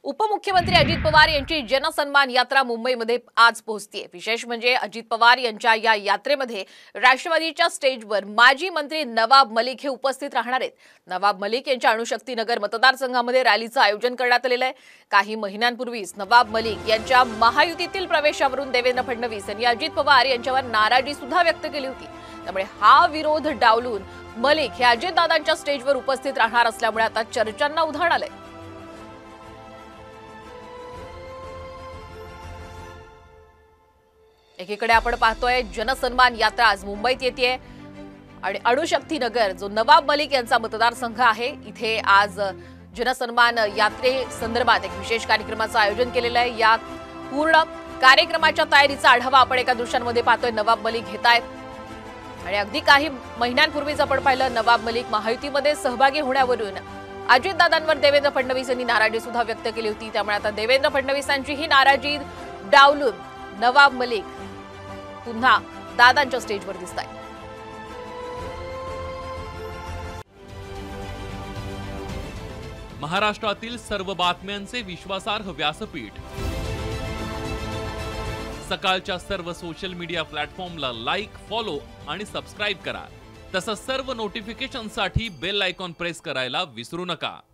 उपमुख्यमंत्री अजित पवार यांची जनसन्मान यात्रा मुंबईमध्ये आज पोहोचतेय। विशेष म्हणजे अजित पवार यांच्या या यात्रेमध्ये राष्ट्रवादीच्या स्टेजवर माजी मंत्री नवाब मलिक हे उपस्थित राहणार आहेत। नवाब मलिक यांच्या अणुशक्तीनगर मतदारसंघामध्ये रॅलीचं आयोजन करण्यात आलेलं आहे। काही महिन्यांपूर्वीच नवाब मलिक यांच्या महायुतीतील प्रवेशावरून देवेंद्र फडणवीस यांनी अजित पवार यांच्यावर नाराजी सुद्धा व्यक्त केली होती। त्यामुळे हा विरोध डावलून मलिक हे अजितदादांच्या स्टेजवर उपस्थित राहणार असल्यामुळे आता चर्चांना उधाण आलंय। एकीकडे आपण पाहतोय जनसन्मान यात्रा आज मुंबईत येतेय आणि अणुशक्तीनगर जो नवाब मलिक यांचा मतदारसंघ आहे, इथे आज जनसन्मान यात्रे संदर्भात एक विशेष कार्यक्रमाचं आयोजन केलेलं आहे। या पूर्ण कार्यक्रमाच्या तयारीचा आढावा आपण एका दृश्यांमध्ये पाहतोय। नवाब मलिक घेतायत आणि अगदी काही महिन्यांपूर्वीच आपण पाहिलं नवाब मलिक महायुतीमध्ये सहभागी होण्यावरून अजितदादांवर देवेंद्र फडणवीस यांनी नाराजी सुद्धा व्यक्त केली होती। त्यामुळे आता देवेंद्र फडणवीसांची ही नाराजी डावलून नवाब मलिक पुन्हा दादांच्या स्टेजवर दिसताय। महाराष्ट्रातील सर्व बातम्यांचे विश्वासार्ह व्यासपीठ सकाळच्या सर्व सोशल मीडिया प्लॅटफॉर्मला लाईक, फॉलो आणि सबस्क्राइब करा। तसंच सर्व नोटिफिकेशनसाठी बेल आयकॉन प्रेस करायला विसरू नका।